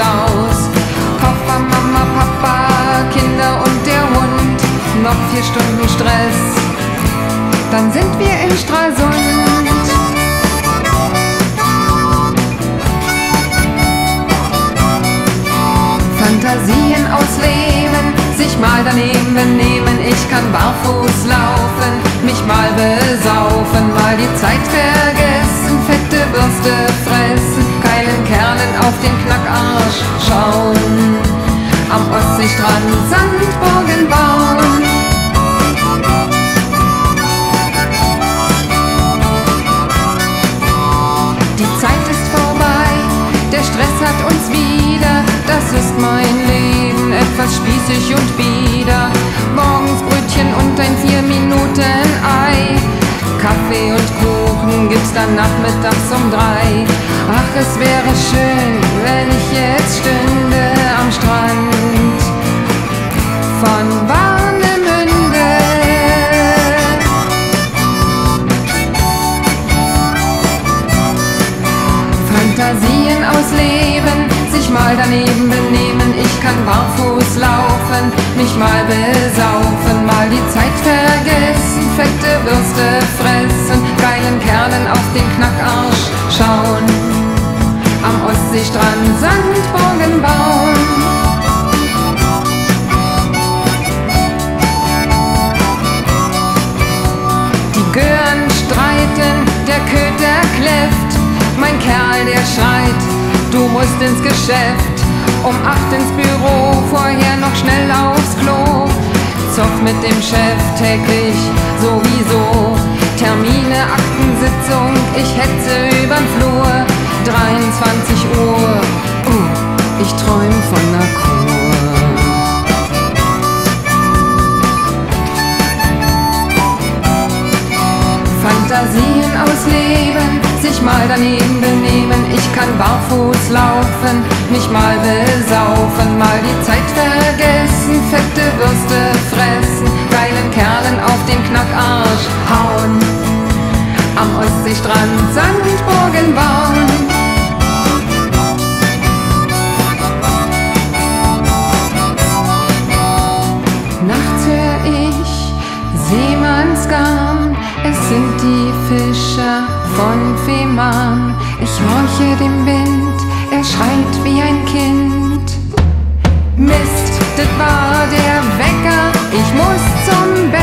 Staus. Koffer, Mama, Papa, Kinder und der Hund. Noch 4 Stunden Stress, dann sind wir in Stralsund. Fantasien ausleben, sich mal daneben benehmen. Ich kann barfuß laufen, mich mal besaufen, mal die Zeit vergessen, fette Würste fressen, geilen Kerlen auf den Knackarsch schauen, am Ostseestrand Sandburgen bauen. Die Zeit ist vorbei, der Stress hat uns wieder, das ist mein Leben, etwas spießig und bieder. Morgens Brötchen und ein 4-Minuten-Ei, Kaffee und Kuchen gibt's dann nachmittags um 3. Ach, es wäre schön, wenn ich jetzt stünde am Strand von Warnemünde. Fantasien ausleben, sich mal daneben benehmen. Ich kann barfuß laufen, mich mal besaufen, mal die Zeit vergessen, fette Würste fressen, geilen Kerlen auf den Knackarsch schauen, am Ostseestrand Sandburgen bauen. Die Gören streiten, der Köter kläfft, mein Kerl, der schreit, du musst ins Geschäft. Um 8 ins Büro, vorher noch schnell aufs Klo. Zoff mit dem Chef täglich sowieso. Termine, Aktensitzung, ich hetze übern Flur. 23 Uhr, ich träum von ner Kur. Fantasien ausleben, sich mal daneben benehmen. Ich kann barfuß laufen, mich mal besaufen, mal die Zeit vergessen, fette Würste fressen, geilen Kerlen auf den Knackarsch hauen, am Ostseestrand Sandburgen bauen. Nachts hör ich Seemannsgarn, es sind die Fischer von Fehmarn. Ich horche dem Wind, er schreit wie ein Kind. Mist, das war der Wecker, ich muss zum Bett.